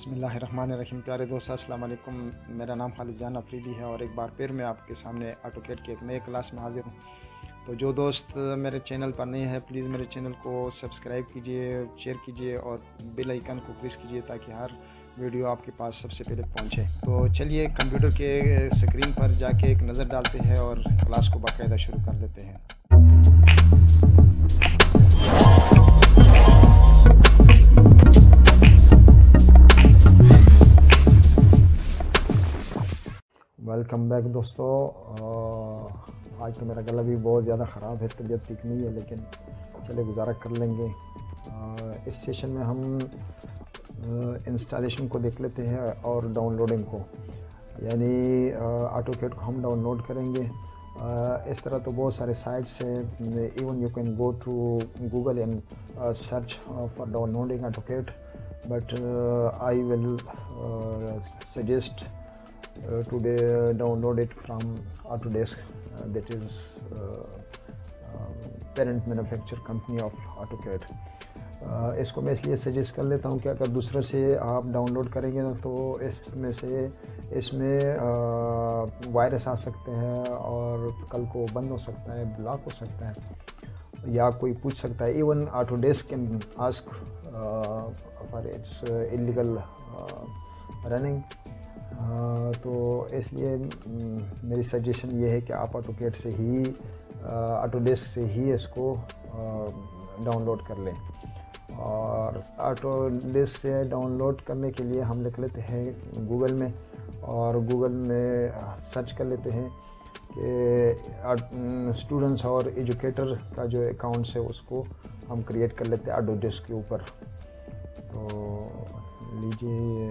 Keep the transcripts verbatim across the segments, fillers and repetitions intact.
बिस्मिल्लाहिर्रहमानिर्रहीम। प्यारे दोस्त, अस्सलाम वालेकुम। मेरा नाम खालिद जान अफरीदी है और एक बार फिर मैं आपके सामने ऑटोकैड की एक नए क्लास में हाजिर हूँ। तो जो दोस्त मेरे चैनल पर नए हैं, प्लीज़ मेरे चैनल को सब्सक्राइब कीजिए, शेयर कीजिए और बेल आइकन को प्रेस कीजिए ताकि हर वीडियो आपके पास सबसे पहले पहुँचे। तो चलिए कंप्यूटर के स्क्रीन पर जाके एक नज़र डालते हैं और क्लास को बाकायदा शुरू कर लेते हैं। वेलकम बैक दोस्तों। आज तो मेरा गला भी बहुत ज़्यादा ख़राब है, तबीयत ठीक नहीं है, लेकिन चले गुजारा कर लेंगे। आ, इस सेशन में हम इंस्टॉलेशन को देख लेते हैं और डाउनलोडिंग को, यानी ऑटोकैड को हम डाउनलोड करेंगे। आ, इस तरह तो बहुत सारे साइट्स हैं, even you can go through Google and search for downloading AutoCAD, but I will suggest Uh, today uh, download it from Autodesk, uh, that is uh, uh, parent manufacturer company of AutoCAD। uh, इसको मैं इसलिए suggest कर लेता हूँ कि अगर दूसरे से आप डाउनलोड करेंगे ना तो इसमें से इसमें वायरस आ सकते हैं और कल को बंद हो सकता है, ब्लॉक हो सकता है या कोई पूछ सकता है। Even Autodesk can ask for its illegal running. Uh, तो इसलिए मेरी सजेशन ये है कि आप ऑटोकैड से ही ऑटोडेस्क से ही इसको डाउनलोड कर लें। और ऑटोडेस्क से डाउनलोड करने के लिए हम लिख लेते हैं गूगल में, और गूगल में सर्च कर लेते हैं कि स्टूडेंट्स और एजुकेटर का जो अकाउंट्स है उसको हम क्रिएट कर लेते हैं ऑटोडेस्क के ऊपर। तो लीजिए,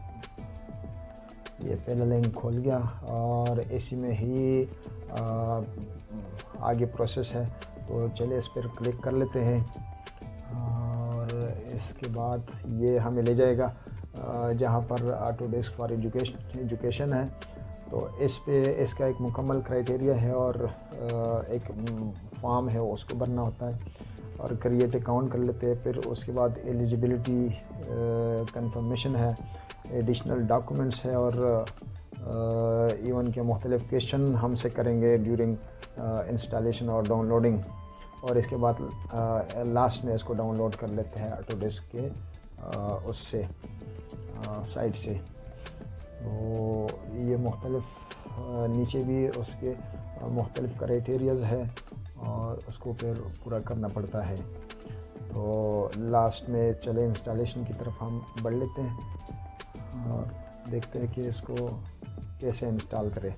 ये पहला लिंक खोल गया और इसी में ही आ, आगे प्रोसेस है। तो चलिए इस पर क्लिक कर लेते हैं और इसके बाद ये हमें ले जाएगा जहाँ पर ऑटोडेस्क फॉर एजुकेशन एजुकेशन है। तो इस पे इसका एक मुकम्मल क्राइटेरिया है और एक फॉर्म है, उसको भरना होता है और क्रिएट अकाउंट कर लेते हैं। फिर उसके बाद एलिजिबिलिटी कंफर्मेशन है, एडिशनल डॉक्यूमेंट्स है और इवन के मुख्तलिफ क्वेश्चन हमसे करेंगे ड्यूरिंग इंस्टॉलेशन और डाउनलोडिंग। और इसके बाद लास्ट में इसको डाउनलोड कर लेते हैं ऑटोडेस्क के आ, उससे साइट से। तो ये मुख्तलिफ नीचे भी उसके मुख्तलिफ क्राइटेरियाज है और उसको फिर पूरा करना पड़ता है। तो लास्ट में चले इंस्टॉलेशन की तरफ हम बढ़ लेते हैं और देखते हैं कि इसको कैसे इंस्टॉल करें।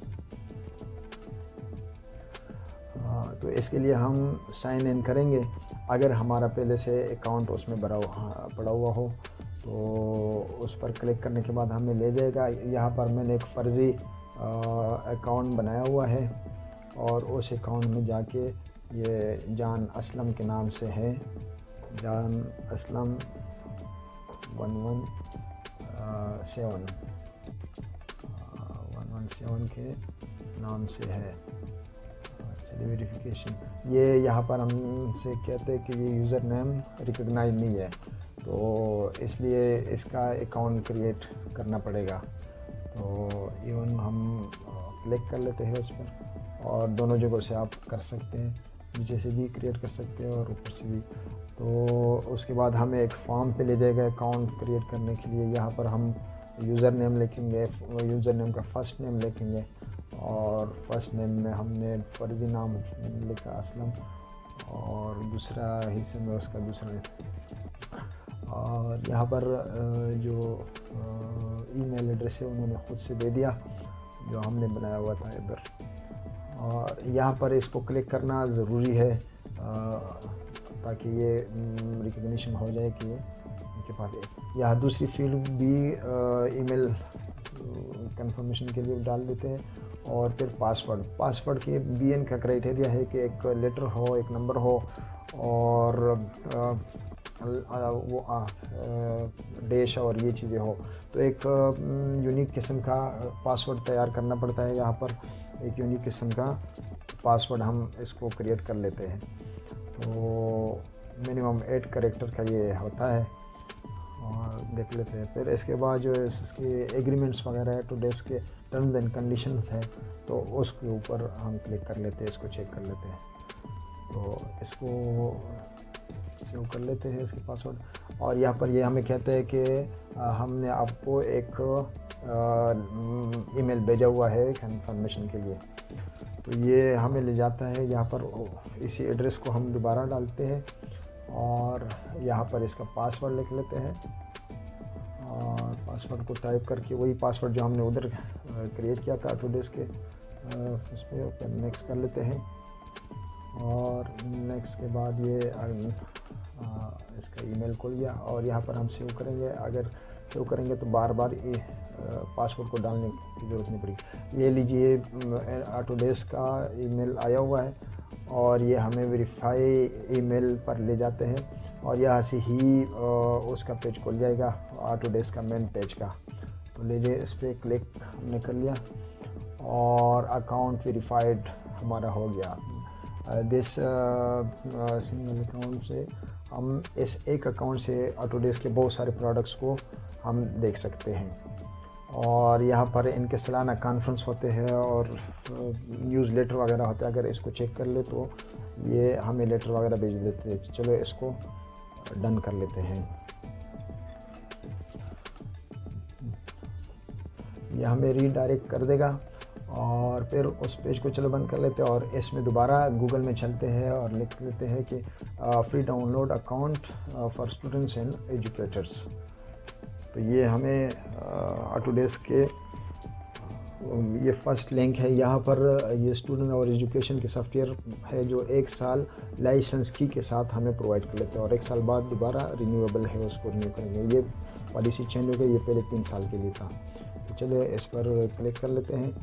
तो इसके लिए हम साइन इन करेंगे। अगर हमारा पहले से अकाउंट उसमें भरा हुआ पड़ा हुआ हो तो उस पर क्लिक करने के बाद हमें ले जाएगा। यहाँ पर मैंने एक फ़र्ज़ी अकाउंट बनाया हुआ है और उस अकाउंट में जाके ये जान असलम के नाम से है, Jan Aslam one one seven one one seven के नाम से है। चलिए वेरिफिकेशन, ये यहाँ पर हमसे कहते हैं कि ये यूज़र नेम रिकग्नाइज नहीं है, तो इसलिए इसका अकाउंट क्रिएट करना पड़ेगा। तो इवन हम क्लिक कर लेते हैं उस पर और दोनों जगहों से आप कर सकते हैं, नीचे से भी क्रिएट कर सकते हैं और ऊपर से भी। तो उसके बाद हमें एक फॉर्म पे ले जाएगा अकाउंट क्रिएट करने के लिए। यहाँ पर हम यूज़र नेम लिखेंगे, यूज़र नेम का फ़र्स्ट नेम लिखेंगे और फर्स्ट नेम में हमने फ़र्ज़ी नाम लिखा असलम और दूसरा हिस्से में उसका दूसरा। और यहाँ पर जो ईमेल एड्रेस है उन्होंने ख़ुद से दे दिया जो हमने बनाया हुआ था इधर। और यहाँ पर इसको क्लिक करना ज़रूरी है ताकि ये रिकग्निशन हो जाए कि ये इनके पास है। यहाँ दूसरी फील्ड भी ईमेल कंफर्मेशन के लिए डाल देते हैं और फिर पासवर्ड पासवर्ड के भी इनका क्राइटेरिया है कि एक लेटर हो, एक नंबर हो और आ, आ, वो आ, डैश और ये चीज़ें हो। तो एक यूनिक किस्म का पासवर्ड तैयार करना पड़ता है। यहाँ पर एक यूनिक किस्म का पासवर्ड हम इसको क्रिएट कर लेते हैं। तो मिनिमम एट कैरेक्टर का ये होता है और देख लेते हैं। फिर इसके बाद जो है इसके एग्रीमेंट्स वगैरह है, ऑटोडेस्क के टर्म्स एंड कंडीशंस है, तो उसके ऊपर हम क्लिक कर लेते हैं, इसको चेक कर लेते हैं। तो इसको सेव कर लेते हैं इसके पासवर्ड। और यहाँ पर ये यह हमें कहते हैं कि हमने आपको एक ईमेल भेजा हुआ है कंफर्मेशन के लिए। तो ये हमें ले जाता है यहाँ पर, इसी एड्रेस को हम दोबारा डालते हैं और यहाँ पर इसका पासवर्ड लिख लेते हैं और पासवर्ड को टाइप करके वही पासवर्ड जो हमने उधर क्रिएट किया था ऑटोडेस्क के उस पर नेक्स्ट कर लेते हैं। और नेक्स्ट के बाद ये आ, इसका ईमेल खुल गया और यहाँ पर हम सेव करेंगे। अगर सेव करेंगे तो बार बार ये पासवर्ड को डालने की ज़रूरत नहीं पड़ेगी। ये लीजिए ऑटोडेस्क का ईमेल आया हुआ है और ये हमें वेरीफाई ईमेल पर ले जाते हैं और यहाँ से ही उसका पेज खुल जाएगा, ऑटोडेस्क का मेन पेज का। तो लीजिए इस पर क्लिक हमने कर लिया और अकाउंट वेरीफाइड हमारा हो गया। दिस सिंगल अकाउंट से हम इस एक अकाउंट से ऑटोडेस्क के बहुत सारे प्रोडक्ट्स को हम देख सकते हैं। और यहाँ पर इनके सालाना कॉन्फ्रेंस होते हैं और न्यूज़ लेटर वगैरह होते हैं। अगर इसको चेक कर ले तो ये हमें लेटर वगैरह भेज देते हैं। चलो इसको डन कर लेते हैं। ये हमें रीडायरेक्ट कर देगा और फिर उस पेज को चलो बंद कर लेते हैं और इसमें दोबारा गूगल में चलते हैं और लिख लेते हैं कि free download account for students and educators. तो ये हमें ऑटोडेस्क के ये फर्स्ट लिंक है। यहाँ पर ये स्टूडेंट और एजुकेशन के सॉफ्टवेयर है जो एक साल लाइसेंस की के साथ हमें प्रोवाइड कर लेते हैं और एक साल बाद दोबारा रिन्यूएबल है, उसको रिन्यू करेंगे। ये पॉलिसी चेंज हो गई, ये पहले तीन साल के लिए था। तो चलिए इस पर क्लिक कर लेते हैं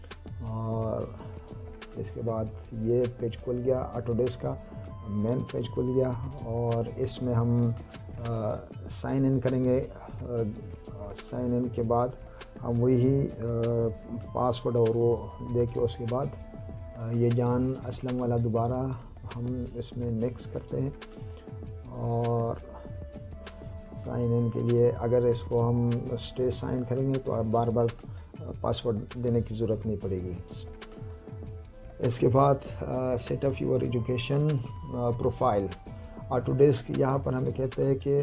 और इसके बाद ये पेज खुल गया, ऑटोडेस्क का मेन पेज खुल गया और इसमें हम साइन इन करेंगे। साइन इन के बाद हम वही पासवर्ड और वो दे के उसके बाद ये जान असलम वाला दोबारा हम इसमें नेक्स्ट करते हैं और साइन इन के लिए अगर इसको हम स्टे साइन करेंगे तो अब बार बार पासवर्ड देने की ज़रूरत नहीं पड़ेगी। इसके बाद setup your education profile. Autodesk यहाँ पर हमें कहते हैं कि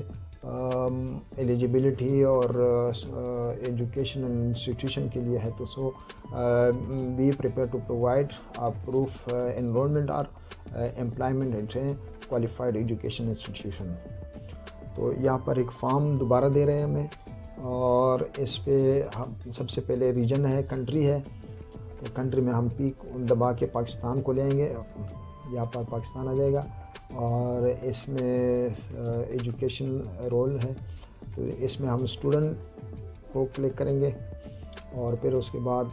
एलिजिबिलिटी और एजुकेशन इंस्टीट्यूशन के लिए है। तो so be prepare to provide proof enrollment और employment at qualified education institution. तो यहाँ पर एक फॉर्म दोबारा दे रहे हैं हमें और इस पे हम सबसे पहले रीजन है, कंट्री है। तो कंट्री में हम पी दबा के पाकिस्तान को ले आएंगे, यहाँ पर पाकिस्तान आ जाएगा और इसमें एजुकेशन रोल है तो इसमें हम स्टूडेंट को क्लिक करेंगे और फिर उसके बाद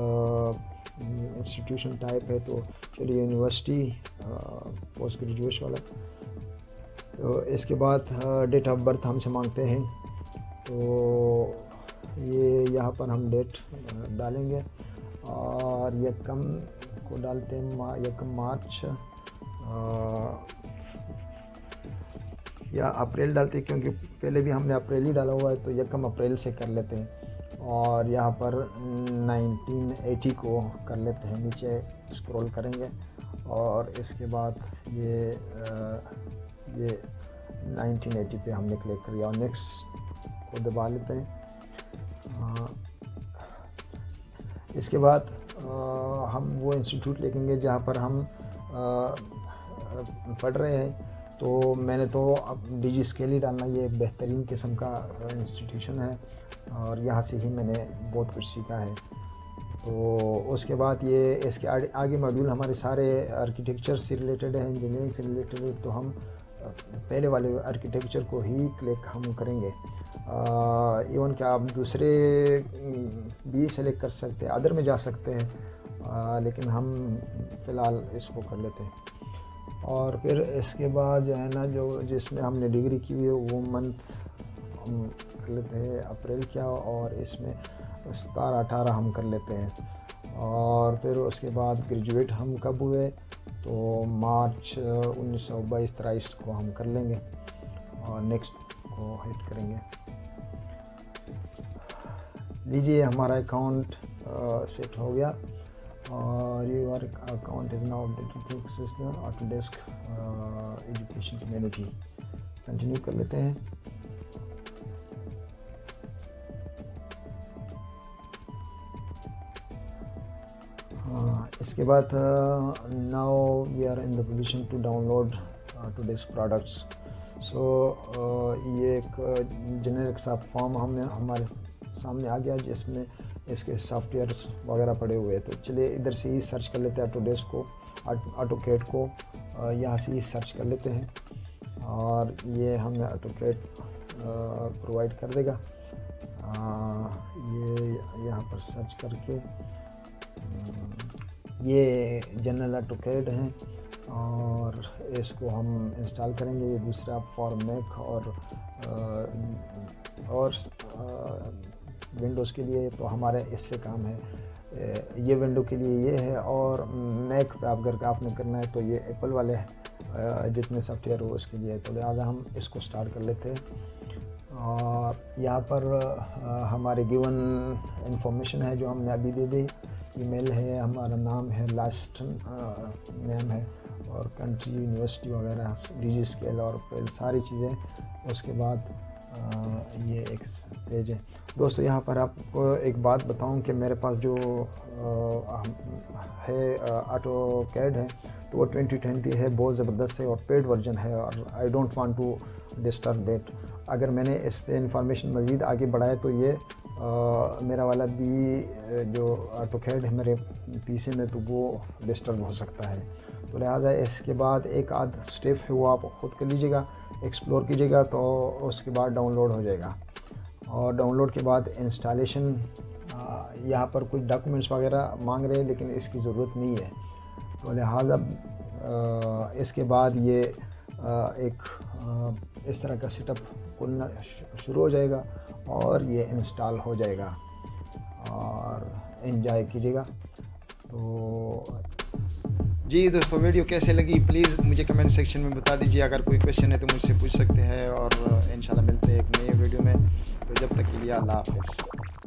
इंस्टीट्यूशन टाइप है तो चलिए यूनिवर्सिटी पोस्ट ग्रेजुएशन वाला। तो इसके बाद डेट ऑफ बर्थ हमसे मांगते हैं तो ये यहाँ पर हम डेट डालेंगे और यकम को डालते हैं, यकम मार्च या अप्रैल डालते हैं क्योंकि पहले भी हमने अप्रैल ही डाला हुआ है तो यकम अप्रैल से कर लेते हैं और यहाँ पर नाइनटीन एटी को कर लेते हैं। नीचे स्क्रॉल करेंगे और इसके बाद ये ये नाइनटीन एटी पे हमने क्लिक किया और नेक्स्ट को दबा लेते हैं। इसके बाद आ, हम वो इंस्टीट्यूट लिखेंगे जहाँ पर हम आ, पढ़ रहे हैं। तो मैंने तो अब डिजी स्केल ही डालना, ये एक बेहतरीन किस्म का इंस्टीट्यूशन है और यहाँ से ही मैंने बहुत कुछ सीखा है। तो उसके बाद ये इसके आगे, आगे मॉड्यूल हमारे सारे आर्किटेक्चर से रिलेटेड है, इंजीनियरिंग से रिलेटेड है। तो हम पहले वाले आर्किटेक्चर को ही क्लिक हम करेंगे। इवन क्या आप दूसरे भी सेलेक्ट कर सकते हैं, अदर में जा सकते हैं, आ, लेकिन हम फ़िलहाल इसको कर लेते हैं। और फिर इसके बाद जो है ना जो जिसमें हमने डिग्री की हुई है वो मंथ हम कर लेते हैं अप्रैल क्या और इसमें सतारह अठारह हम कर लेते हैं। और फिर उसके बाद ग्रेजुएट हम कब हुए तो मार्च उन्नीस सौ बाईस तेईस को हम कर लेंगे और नेक्स्ट इसको हिट करेंगे। लीजिए हमारा अकाउंट सेट हो गया और your account is now updated to system Autodesk education community. Continue कर लेते हैं। हाँ, इसके बाद now we are in the position to download Autodesk products. So ये एक जेनेरिक सा फॉर्म हमें हमारे सामने आ गया जिसमें इसके सॉफ्टवेयर्स वगैरह पड़े हुए हैं। तो चलिए इधर से ही सर्च कर लेते हैं ऑटोडेस्क को, ऑटोकैड को यहाँ से ही सर्च कर लेते हैं और ये हमें ऑटोकैड प्रोवाइड कर देगा। आ, ये यहाँ पर सर्च करके ये जनरल ऑटोकैड है और इसको हम इंस्टॉल करेंगे। ये दूसरा फॉर मैक और और विंडोज़ के लिए तो हमारे इससे काम है। ये विंडो के लिए ये है और मैक पे आप अगर आपने करना है तो ये एप्पल वाले जितने सॉफ्टवेयर हो उसके लिए। तो लिहाजा हम इसको स्टार्ट कर लेते हैं और यहाँ पर हमारे गिवन इंफॉर्मेशन है जो हमने अभी दे दी। ईमेल है, हमारा नाम है, लास्ट नेम है और कंट्री, यूनिवर्सिटी वगैरह, डिजी स्केल और सारी चीज़ें। उसके बाद आ, ये एक पेज है। दोस्तों यहाँ पर आपको एक बात बताऊं कि मेरे पास जो आ, है ऑटोकैड है तो वो ट्वेंटी ट्वेंटी है, बहुत ज़बरदस्त है और पेड वर्जन है और I don't want to disturb it. अगर मैंने इस पे इंफॉर्मेशन मज़ीद आगे बढ़ाए तो ये आ, मेरा वाला भी जो ऑटोकैड है मेरे पीसी में तो वो डिस्टर्ब हो सकता है। तो लिहाजा इसके बाद एक आध स्टेप है वो आप ख़ुद कर लीजिएगा, एक्सप्लोर कीजिएगा तो उसके बाद डाउनलोड हो जाएगा। और डाउनलोड के बाद इंस्टॉलेशन, यहाँ पर कुछ डॉक्यूमेंट्स वगैरह मांग रहे हैं लेकिन इसकी ज़रूरत नहीं है। तो लिहाजा इसके बाद ये आ, एक आ, इस तरह का सेटअप खुलना शुरू हो जाएगा और ये इंस्टॉल हो जाएगा और एंजॉय कीजिएगा। तो जी दोस्तों, वीडियो कैसे लगी प्लीज़ मुझे कमेंट सेक्शन में बता दीजिए। अगर कोई क्वेश्चन है तो मुझसे पूछ सकते हैं और इंशाल्लाह मिलते हैं एक नए वीडियो में। तो जब तक के लिए अल्लाह हाफ़िज़।